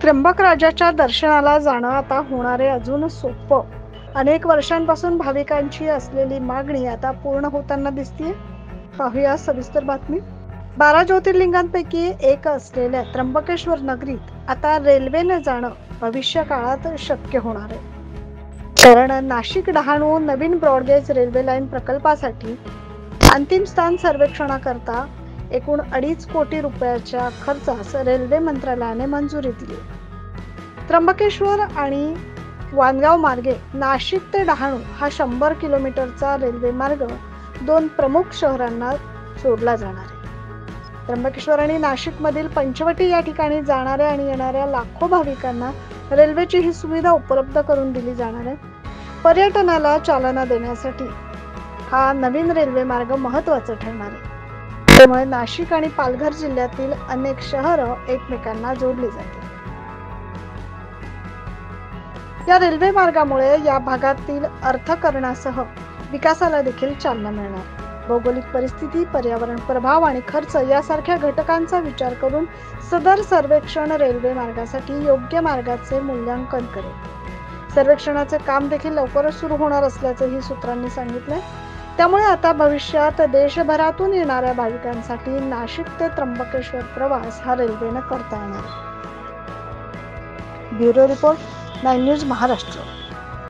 त्र्यंबकराजाच्या दर्शनाला जाणं आता होणार आहे अजून सोपं. अनेक वर्षांपासून भाविकांची असलेली मागणी आता पूर्ण होताना दिसतीये. पाहूया सविस्तर बातमी. 12 ज्योतिर्लिंगांपैकी एक असलेल्या त्र्यंबकेश्वर नगरीत आता रेल्वेने जाणं भविष्य काळात शक्य होणार आहे. कारण नाशिक डहाणू नवीन ब्रॉडगेज रेल्वे लाईन प्रकल्पासाठी अंतिम स्थान सर्वेक्षणाकरता एकूण 2.5 कोटी रुपयाच्या खर्चास रेल्वे मंत्रालयाने मंजुरी दिली. त्र्यंबकेश्वर आणि वानगाव मार्गे नाशिक ते डहाणू हा 100 किलोमीटरचा रेल्वे मार्ग 2 प्रमुख शहरांना जोडला जाणार आहे. त्र्यंबकेश्वर आणि नाशिक मधील पंचवटी या ठिकाणी जाणाऱ्या आणि येणाऱ्या लाखो भाविकांना रेल्वेची ही सुविधा उपलब्ध करून दिली जाणार आहे. पर्यटनाला चालना देण्यासाठी हा नवीन रेल्वे मार्ग महत्त्वाचा ठरणार आहे. त्यामुळे नाशिक आणि पालघर जिल्ह्यातील अनेक शहरं एकमेकांना जोडली जातील. या रेल्वे मार्गामुळे या भागातील अर्थकारणासह विकासाला देखील चालना मिळणार. भौगोलिक परिस्थिती, पर्यावरण प्रभाव आणि खर्च यासारख्या घटकांचा विचार करून सदर सर्वेक्षण रेल्वे मार्गासाठी योग्य मार्गाचे मूल्यांकन करेल. सर्वेक्षणाचे काम देखील लवकरच सुरू होणार असल्याचेही सूत्रांनी सांगितले. त्यामुळे आता भविष्यात देशभरातून येणाऱ्या भाविकांसाठी नाशिक ते त्र्यंबकेश्वर प्रवास हा रेल्वेने करता येणार. Bureau report, 9 news Maharashtra.